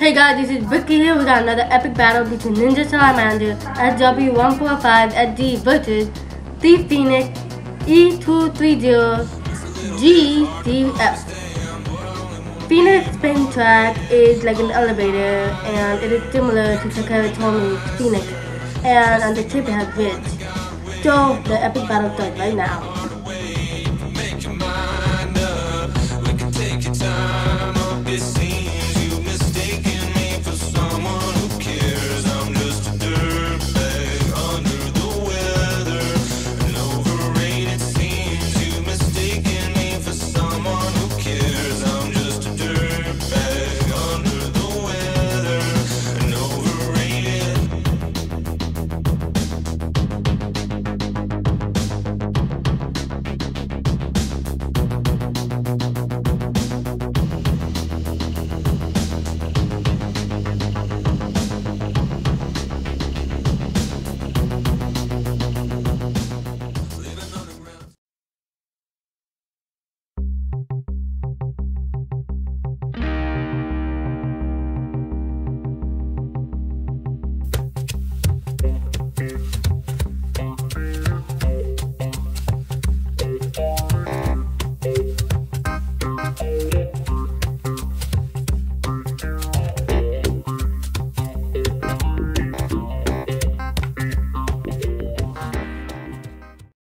Hey guys, this is Vicky here with another epic battle between Ninja Salamander SW145SD versus the Phoenix E230GCF. Phoenix spin track is like an elevator and it is similar to Tomi's Phoenix, and on the tip it has ridge. So the epic battle starts right now.